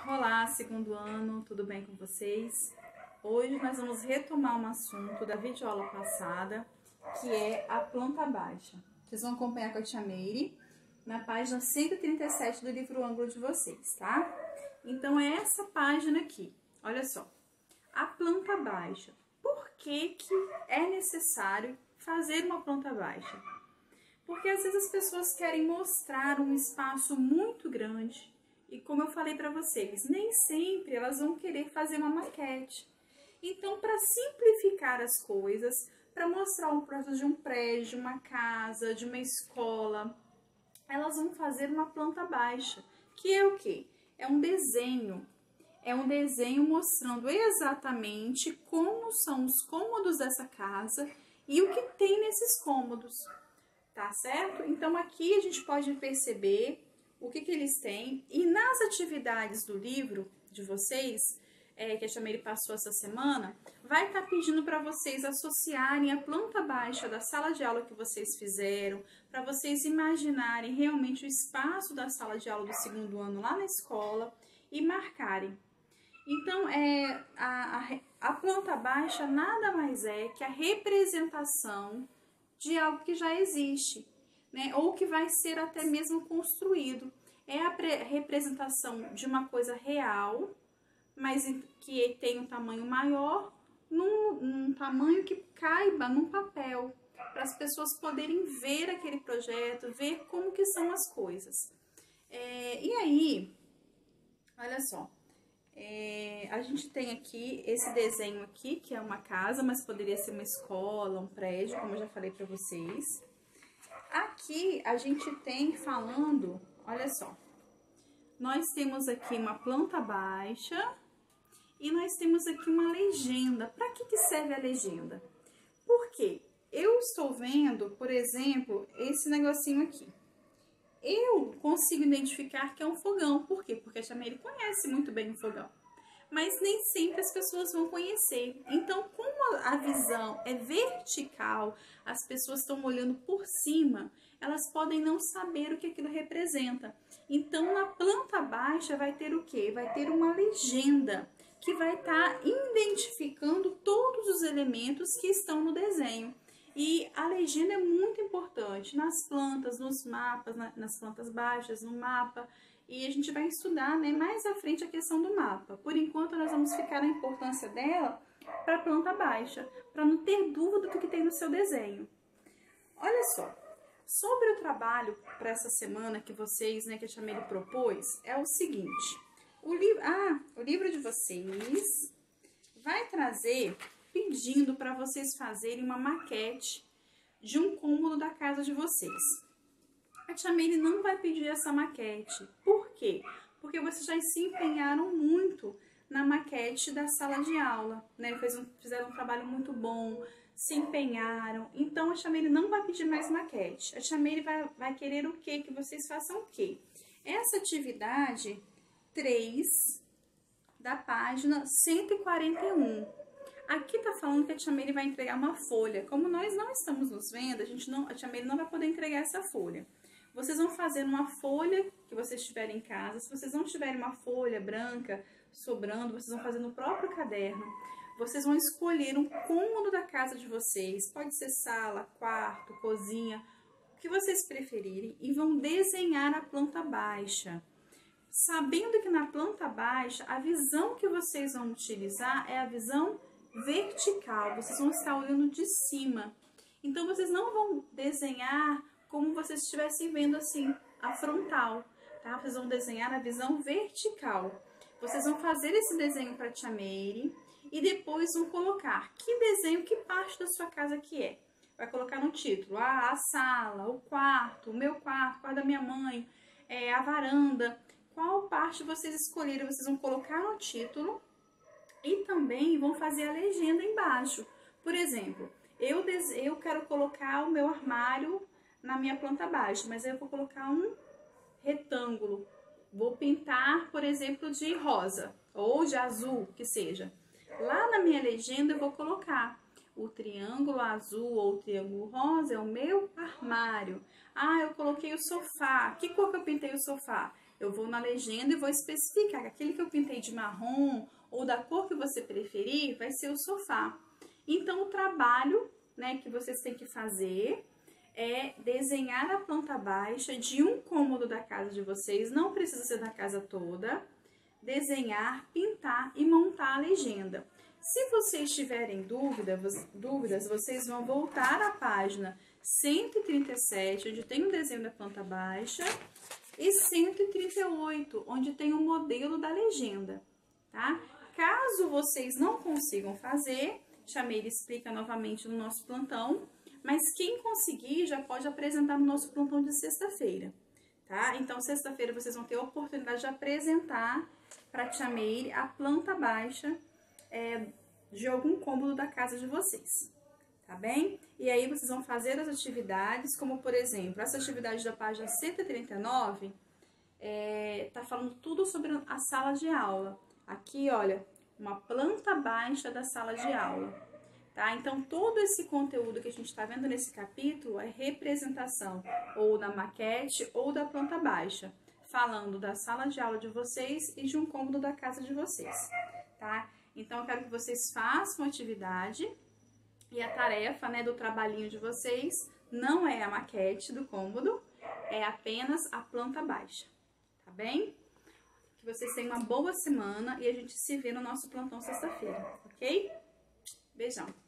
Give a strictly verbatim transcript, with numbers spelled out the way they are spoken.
Olá, segundo ano, tudo bem com vocês? Hoje nós vamos retomar um assunto da videoaula passada, que é a planta baixa. Vocês vão acompanhar com a tia Meire na página cento e trinta e sete do livro Ângulo de vocês, tá? Então é essa página aqui, olha só. A planta baixa. Por que que é necessário fazer uma planta baixa? Porque às vezes as pessoas querem mostrar um espaço muito grande e, como eu falei para vocês, nem sempre elas vão querer fazer uma maquete. Então, para simplificar as coisas, para mostrar um projeto de um prédio, uma casa, de uma escola, elas vão fazer uma planta baixa, que é o quê? É um desenho. É um desenho mostrando exatamente como são os cômodos dessa casa e o que tem nesses cômodos. Tá certo? Então, aqui a gente pode perceber o que que eles têm. E nas atividades do livro de vocês, é, que a tia Meire passou essa semana, vai estar tá pedindo para vocês associarem a planta baixa da sala de aula que vocês fizeram, para vocês imaginarem realmente o espaço da sala de aula do segundo ano lá na escola e marcarem. Então, é, a, a, a planta baixa nada mais é que a representação de algo que já existe, né? Ou que vai ser até mesmo construído. É a representação de uma coisa real, mas que tem um tamanho maior, num, num tamanho que caiba num papel, para as pessoas poderem ver aquele projeto, ver como que são as coisas. É, e aí, olha só, é, a gente tem aqui esse desenho aqui, que é uma casa, mas poderia ser uma escola, um prédio, como eu já falei para vocês. Aqui a gente tem falando, olha só, nós temos aqui uma planta baixa e nós temos aqui uma legenda. Para que que serve a legenda? Porque eu estou vendo, por exemplo, esse negocinho aqui. Eu consigo identificar que é um fogão. Por quê? Porque a tia Meire conhece muito bem o fogão. Mas nem sempre as pessoas vão conhecer. Então, como a visão é vertical, as pessoas estão olhando por cima, elas podem não saber o que aquilo representa. Então, na planta baixa vai ter o quê? Vai ter uma legenda que vai estar identificando todos os elementos que estão no desenho. E a legenda é muito importante nas plantas, nos mapas, nas plantas baixas, no mapa. E a gente vai estudar, né, mais à frente a questão do mapa. Por enquanto, nós vamos ficar na importância dela para a planta baixa, para não ter dúvida do que tem no seu desenho. Olha só, sobre o trabalho para essa semana que vocês, né, que a tia Meire propôs, é o seguinte. O, li ah, o livro de vocês vai trazer pedindo para vocês fazerem uma maquete de um cômodo da casa de vocês. A tia Meire não vai pedir essa maquete. Por quê? Porque vocês já se empenharam muito na maquete da sala de aula, né? Fizeram um trabalho muito bom, se empenharam. Então, a tia Meire não vai pedir mais maquete. A tia Meire vai, vai querer o quê? Que vocês façam o quê? Essa atividade três da página cento e quarenta e um. Aqui tá falando que a tia Meire vai entregar uma folha. Como nós não estamos nos vendo, a, gente não, a tia Meire não vai poder entregar essa folha. Vocês vão fazer uma folha que vocês tiverem em casa. Se vocês não tiverem uma folha branca sobrando, vocês vão fazer no próprio caderno. Vocês vão escolher um cômodo da casa de vocês. Pode ser sala, quarto, cozinha, o que vocês preferirem. E vão desenhar a planta baixa. Sabendo que na planta baixa, a visão que vocês vão utilizar é a visão vertical. Vocês vão estar olhando de cima. Então, vocês não vão desenhar como vocês estivessem vendo assim, a frontal, tá? Vocês vão desenhar a visão vertical. Vocês vão fazer esse desenho para a tia Meire e depois vão colocar que desenho, que parte da sua casa que é. Vai colocar no título, ah, a sala, o quarto, o meu quarto, o quarto da minha mãe, é, a varanda. Qual parte vocês escolheram, vocês vão colocar no título e também vão fazer a legenda embaixo. Por exemplo, eu, eu quero colocar o meu armário na minha planta baixa, mas aí eu vou colocar um retângulo. Vou pintar, por exemplo, de rosa ou de azul, que seja. Lá na minha legenda eu vou colocar o triângulo azul ou o triângulo rosa é o meu armário. Ah, eu coloquei o sofá. Que cor que eu pintei o sofá? Eu eu vou na legenda e vou especificar que aquele que eu pintei de marrom ou da cor que você preferir vai ser o sofá. Então, o trabalho, né, que vocês têm que fazer é desenhar a planta baixa de um cômodo da casa de vocês, não precisa ser da casa toda, desenhar, pintar e montar a legenda. Se vocês tiverem dúvida, dúvidas, vocês vão voltar à página cento e trinta e sete, onde tem o desenho da planta baixa, e cento e trinta e oito, onde tem o modelo da legenda, tá? Caso vocês não consigam fazer, Chameire explica novamente no nosso plantão, mas quem conseguir já pode apresentar no nosso plantão de sexta-feira, tá? Então, sexta-feira vocês vão ter a oportunidade de apresentar para Chameire a planta baixa é, de algum cômodo da casa de vocês, tá bem? E aí vocês vão fazer as atividades, como por exemplo, essa atividade da página cento e trinta e nove, é, tá falando tudo sobre a sala de aula. Aqui, olha, uma planta baixa da sala de aula, tá? Então, todo esse conteúdo que a gente tá vendo nesse capítulo é representação ou da maquete ou da planta baixa, falando da sala de aula de vocês e de um cômodo da casa de vocês, tá? Então, eu quero que vocês façam a atividade e a tarefa, né, do trabalhinho de vocês não é a maquete do cômodo, é apenas a planta baixa, tá bem? Que vocês tenham uma boa semana e a gente se vê no nosso plantão sexta-feira, ok? Beijão!